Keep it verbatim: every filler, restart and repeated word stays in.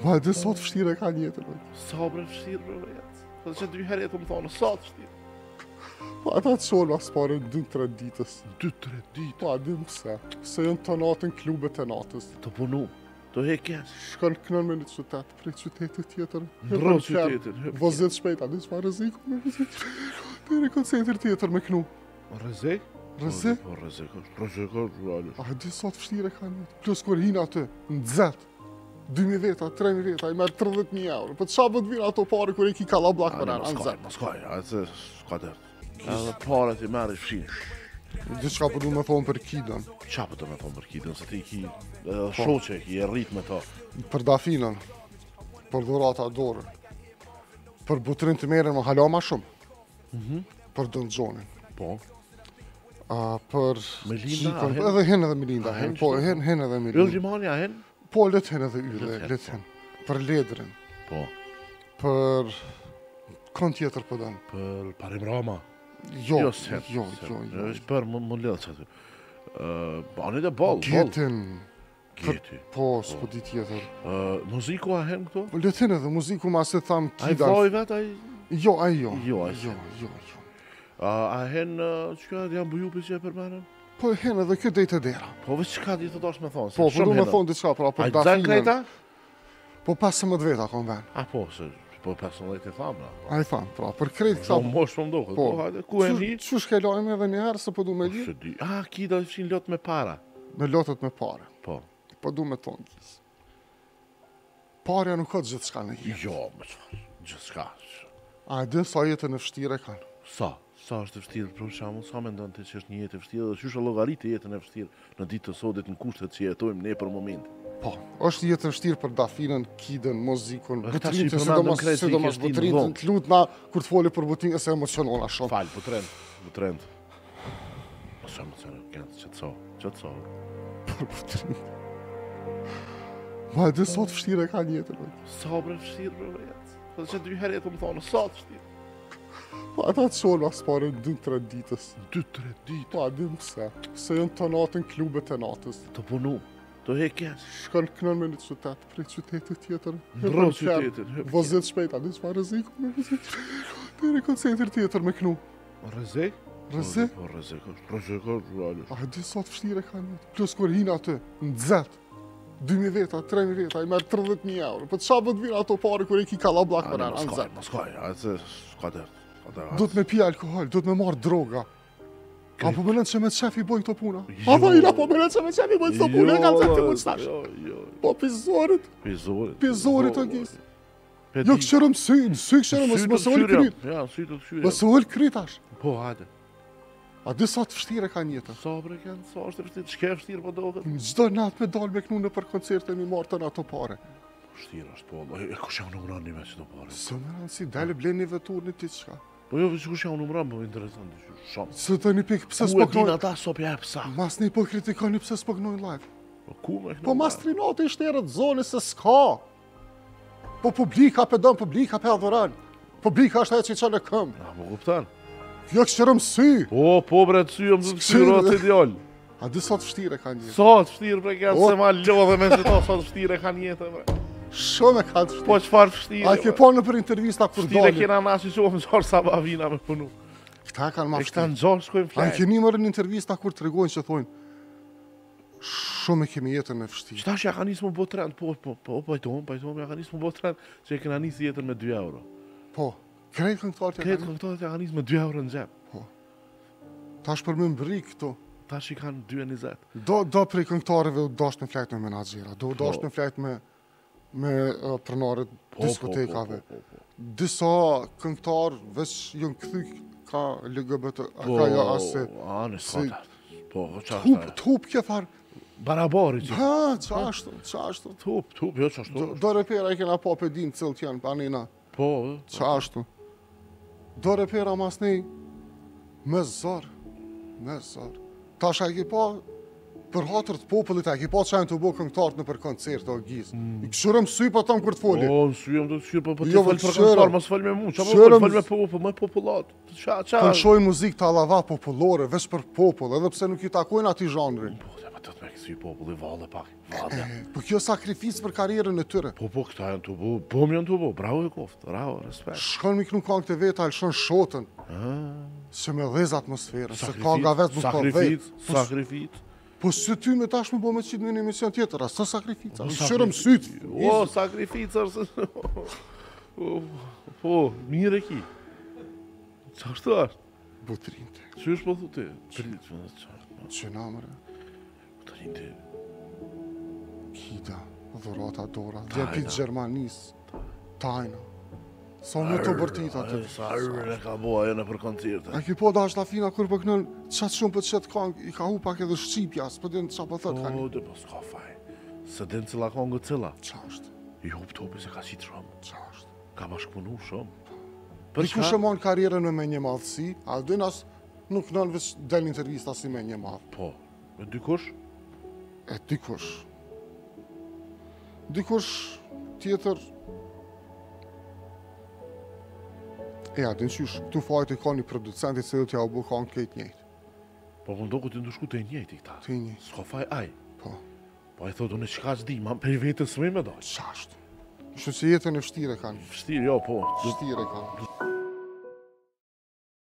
Ma dhe sot vështire ka jetën. Sa bre vështirë bre jetë. Dhe që dy herë jetë më thonë, sa të vështirë. Pa ata të shonë mas pare në dy tre ditës. dy tre ditë. Pa dhe më se. Se jënë të natën klubet e natës. Të punu, të hekjes. Shkon kënën me një qytet, prej qytetit tjetër. Ndro qytetin. Vozit shpejt, a di që fa rëziku me vëzit. Dhe në koncentri tjetër me knu. Rëzik? Rëzik? Po rëzik është, rëzik është, rëzik. A di sot vështire ka jetë. Plus kur hinë aty, në dzet. dy mijë veta, tre mijë veta, i merë tridhjetë mijë euro. Po të shabët vinë ato pare kur e ki kalla blak për anë, në zet. Mos kaj, atë s'ka dhe. Edhe paret i merë i fshish. Diçka po du me thonë për kidën. Qa për të me thonë për kitën, se ti ki edhe shoqe ki, e rrit me ta. Për dafinën, për dhurata dorë. Për butrin të merën më hala ma shumë. Për dëngjonin. Po. A, për Melinda, gjikon, a hen? edhe hen edhe Melinda, A hen, hen po, qëto? hen, hen edhe Yll Melinda. Gjimani a hen? Po, let hen edhe ylle, Let hen, let hen. Për ledrin, Po. për kon tjetër për dënë. Për Parim Rama. Jo, Jo, jo, set. jo, set. jo, jo. është për më më lidhë që aty. Bani dhe bol, bol. Gjetin, Gjeti. po, s'po di tjetër. Ë, Muziku a hen këto? Po, let hen edhe muziku ma se tham A i kidan. vloj vet, a i... Jo, ai jo. Jo, ai jo, s'e. jo, jo. A a hen, që janë bujupi që e përmenën? Po, hen edhe kjo dejtë e dera. Po veç qka di të dosh me thonë? se Po, po shumë du me hena. thonë diçka, pra, A për i dzan dafinën. krejta? Po, pesëmbëdhjetë veta kon ven. A po, se po pesëmbëdhjetë i thamë, na. A i tham, pra, për krejt Sa këta. mosh më mdoket. Po. Po, hajde, ku e li? Që shke lajme edhe njëherë, se po du me li, Se di. A, ki do të fshin lot me para. me lotët me pare. Po. Po du me thonë gjithë. Parja nuk ka gjithë shka në jetë. Jo, më çfarë. Gjithçka. A e din sa jetën e vështire kanë. Sa? Sa është e vështirë për shembull, sa mendon ti që është një jetë e vështirë dhe çysh e llogaritë jetën e vështirë në ditë të sodit në kushtet që jetojmë ne për momentin. Po, është jetë e vështirë për dafinën, kidën, muzikun, E këta që i butrinjtë, përmendëm sidomos krejt që i sidomos kesh dinë butrinjtë, vonë. të lutna kur të foli për butrinjtë se emocionona shumë. Fal, po trend, po trend. Po sa më thënë, kanë që të so, që të so. Për butrinjtë. Ma edhe sot vështire kanë jetën. oj. Sa bre vështirë bre jetë. Dhe që dy herë jetë më thonë, sa të vështirë. Po ata të shonë mas pare në dy tre ditës. dy tre ditë. Po a di më pse. Se jënë të natën klubet e natës. Të punu, të hekjes. Shkon kënën me një qytet, prej qytetit tjetër. Ndro qytetin. hyp Vozit shpejt, a di që fa rëziku me vëzit. Dhe në koncentri tjetër me knu. Rrezik? Rëzik? Po rrezik është, rrezik është, rrezik. A di sot vështire ka jetë. Plus kur hinë aty, në dzet. dy mijë veta, tre mijë veta, i merë tridhjetë mijë euro. Po të shabët vinë ato pare kur e ki kalla blak për anë, në Mos zet. mos kaj, atë s'ka der. S'ka der. Do të me pi alkohol, do të me marë droga. A po mënen që me të shefi bojnë këto puna? Jo. A po ina po mënen që me të shefi bojnë këto puna, e kanë zet të mund stash. Jo, jo. Po pizorit, Pizorit. pizorit o gjisë. Pe Jo di- këshërëm sy, sy këshërëm, mos sy mos të ullë fshyrja. kryt. Ja, sy të fshyrja. Mos ullë kryt ash. Po, hajde. A di sa të vështire ka jetën. Sa bre kanë, sa është e vështirë, çka e vështirë po dohet? Çdo natë me dalë me knu në për koncerte mi marë të në ato pare. Vështirë është po. E kush janë numëron një me çdo parë? Së më rënë si dalë bleni një vetur një ti qka. Po jo, kush janë numëron, po interesant shumë. Së të një pikë pëse Ku e din s'poknojnë. ata so pjep sa? Mas një po kritikoni pëse s'poknojnë live. Po ku me këno? Po mas trinati i shterët zoni se s'ka. Po publika pe dëmë, publika pe adhuran. Publika është ajo që i qënë e këmë. Na, po kuptan. Jo këshërëm sy. Po, po bre të sy, jam të Sy- syro atë ideal. A di sa të vështire ka jetë. Sa të vështirë bre kanë, O- se ma lodhe me që ta sa të vështirë kanë jetë, bre. Shumë e ka të vështirë. Po çfarë vështirë? A ke bre? po në për intervista kur Vështirë dali. kena na si shohëm zorë sa ba vina me punu. Këta kanë ma E këta vështirë. në zorë shkojmë A i flajnë. keni mërë në intervista kur të regojnë që thonë shumë e kemi jetën e vështirë. Qëta që ja ka nisë më bo trend, po, po, po, pajtojmë, pajtojmë, ja ka nisë më bo trend që e kena nisë jetën me dy euro. Po, krejtë këngëtarët e Kretë kanë. këngëtarët ja ka nisë me dy euro në gjep. Tash për më mbri këto. Ta që i kanë dy e njëzet. Do, do prej këngëtarëve u dash në flajt me menaxhera, do u dash në flajt me, me uh, pronarët diskotekave. Po, po, po, po. Disa këngëtarë veç jënë këthy ka L G B T, a Po, ka ja asë a, në si- skota. Po, qa tup, është? tup kje farë. Barabari që. Ha, qa ashtu, qa ashtu. Tup, tup, jo që ashtu. Do, do repera i kena po për din cilët janë, pa anina, Po, qa ashtu. Do repera mas nej, me zërë, me zërë. Tash a ki pa, për hatër të popullit, a ki pa që janë të bo këngëtarët në për koncert o gjizë. I këshurëm sy pa tam kur të foli. Po, në syjem të këshirë, po, po, ti Jo, fal po, për këshirë. këngëtar, mos fal me mu, qa po, Këshirë, fal me popull, me popullat. Qa, qa? Të nëshojnë muzikë të alava popullore, veç për popull, edhe pse nuk i takojnë ati zhanri. Po, dhe pa të të me kësy popull i valle pak. madhe. Po kjo sakrificë për karrierën e tyre. Po, po, këta janë të bu, po më janë të bu, bravo e koftë, bravo, respekt. Shkon mi knu kong të vetë, alë shon shotën, se me dhez atmosferën, se kong nga vetë nuk po Sakrificë, vetë. sakrificë. Po së ty me tash me bo me qitë në një emision tjetër, asë sakrifica, shërëm sytë. O, sakrificë, arse... Po, mire ki. Qa është ashtë? Butrinte, Që është po thu ti? Pritë, me dhe qartë. që namëre, Butrinte. kita, dhurata dora, Tajna. djepit Gjermanisë, tajna. Sa më të bërtit atë. Sa rrën e ka boa e në për koncerte. A ki po da është la fina kur për kënën, qatë shumë për qëtë kong, i ka hu pak edhe Shqipja, së për din qa për thëtë ka Po, një. dhe po s'ka faj. Se din cila kongë cila. Qa është, I hup topi se ka qitë shumë. qa është. Ka bashkëpunu shumë. Për Dikush e çka? mon karierën me me një madhësi, a din as nuk nën veç del intervista si me një madhë. Po, me dikush? E dikush. Dikush tjetër... E a din qysh, këtu fajt i ka një producentit se do t'ja u bu kanë këtë njëjtë. Po, po ndo ku ti ndëshku të njëjti këta. Të njëjtë, S'ka faj aj. po, Po e thot, unë qka s'di, ma për vetën s'me me dojë. qashtë. Shë që jetën e vështire kanë, Vështirë, jo, po. vështire kanë.